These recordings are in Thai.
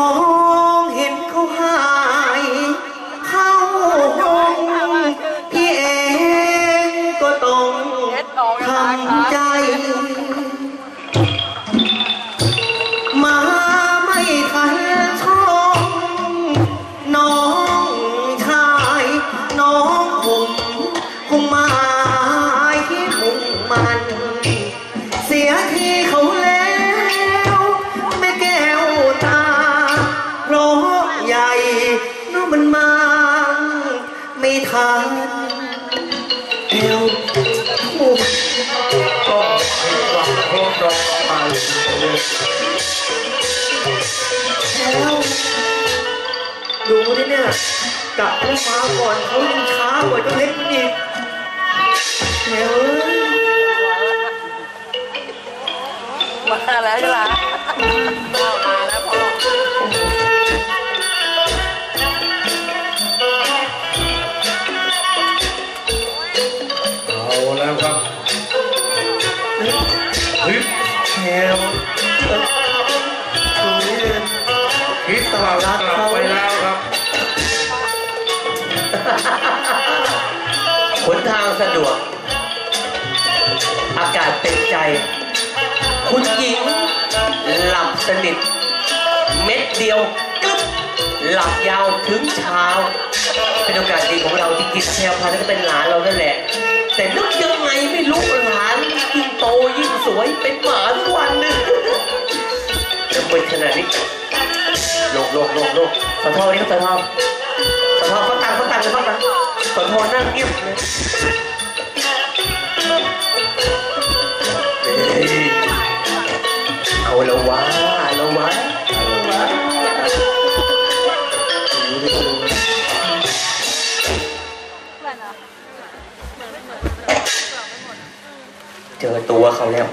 องเห็นเขาหายเข้าห้องพี่เองก็ต้องทำใจมาไม่ทันช่องน้องชายน้องผมคงมาที่มุ่งมันเสียทีเขาแล้วแม่แก้วตาเพราะใหญ่น้องมันมาไม่ทันเอวถูกก็มีความโคตรไปแล้วดูดิเนี่ยกลับเข้ามาก่อนเขายังช้ากว่าเจ้าเล็กมันอีกแถวมาแล้วใช่ไหมพ่อมาแล้วพ่อเอาแล้วครับแถวคิดตลาดกลับไปแล้วครับหนทางสะดวกอากาศเป็นใจคุณหญิงหลับสนิทเม็ดเดียวกึ๊บหลับยาวถึงเช้าเป็นโอกาสดีของเราที่กินแพรวพาแล้วก็เป็นหลานเรานั่นแหละแต่นึกยังไงไม่รู้หลานยิ่งโตยิ่งสวยเป็นหมาทุกวันนึงจะเป็นขนาดนี้โลกขอโทษนี่ขอโทษเขาตังเลยขอโทษนั่งเงียบเลยเอาละวะเจอตัวเขาแล้ว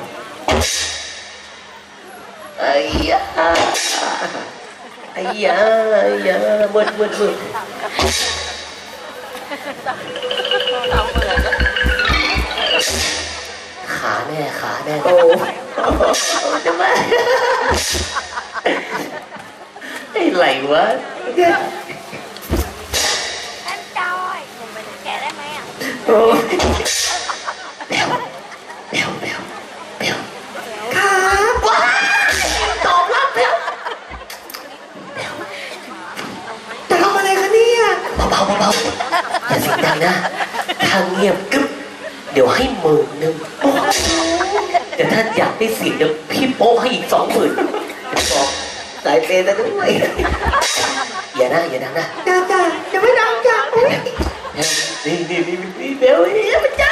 ไอ้ยาเบิดขาแน่โอ้จะมาไอ้ไหลวะท่านจอยผมไปแกะได้ไหมอ่ะโอ้เร็วขาว้าตอบรับแล้วจะทำอะไรคะเนี่ยเบาอย่าเสียงดังนะทางเงียบกึ๊บเดี๋ยวให้10,000แต่ถ้าอยากได้เสียงเดี๋ยวพี่โป๊ให้อีก20,000บอกสายเปย์ซะด้วยอย่าดังนะจ้าจะไม่ดังจ้านี่เดี๋ยวมันจ้า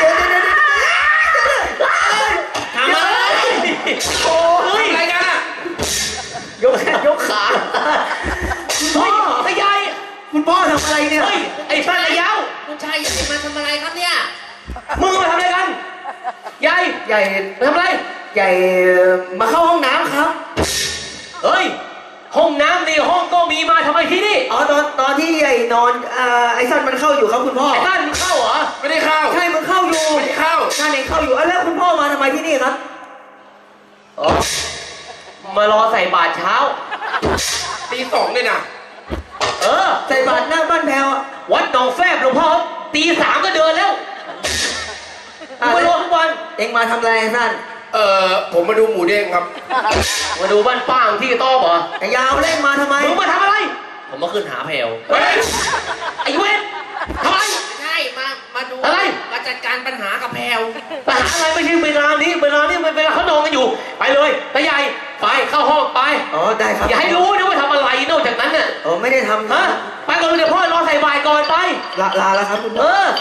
ทำอะไรโอ้ยอะไรกันอ่ะยกขาคุณพ่อไอ้ยายคุณพ่อทำอะไรเนี่ยเฮ้ยไอ้ป้าไอ้ยาวคุณชายจะมาทำอะไรครับเนี่ยมึงมาทำอะไรกันใหญ่มาทำอะไรใหญ่มาเข้าห้องน้ำครับเฮ้ยห้องน้ำในห้องก็มีมาทำไมที่นี่อ๋อตอนที่ใหญ่นอนไอ้สั้นมันเข้าอยู่ครับคุณพ่อไอ้สั้นมันเข้าเหรอไม่ได้เข้าใช่มันเข้าอยู่ไม่ได้เข้าสั้นเองเข้าอยู่แล้วคุณพ่อมาทำไมที่นี่ครับอ๋อมารอใส่บาตรเช้าตี2เลยนะใส่บาตรหน้าบ้านแพรววัดหนองแฟบหลวงพ่อตี3ก็เดินแล้วมารอทุกวันเองมาทำอะไรสั้นผมมาดูหมูเด้งครับมาดูบ้านป้างที่ต้อบ่ไอ้ยาวเล่นมาทำไมมึงมาทำอะไรผมมาขึ้นหาแพรวไอ้เว้นทำไมใช่มาดูอะไรมาจัดการปัญหากับแพรวปัญหาอะไรไม่ใช่เวลานี้เวลาเขานอนกันอยู่ไปเลยตาใหญ่ไปเข้าห้องไปอ๋อได้ครับอย่าให้รู้นะว่าทำอะไรนอกจากนั้นน่ะไม่ได้ทำฮะไปก่อนเลยเดี๋ยวพ่อรอใส่บาตรก่อนไปลาแล้วครับคุณ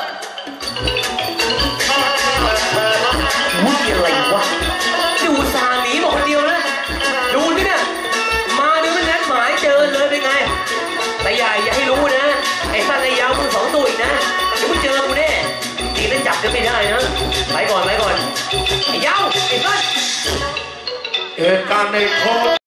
วิ่งอะไรวะดูสาหนีบอกคนเดียวนะดูนี่เนี่ยมาดูไม่นัดหมายเจอเลยเป็นไงแต่ใหญ่อย่าให้รู้นะไอ้สั้นไอ้ยาวมึง2 ตัวอีกนะเดี๋ยวมึงเจอกูแน่ทีนั้นจับกันไม่ได้นะไปก่อนไอ้ยาวไอ้สั้นเหตุการณ์ในโค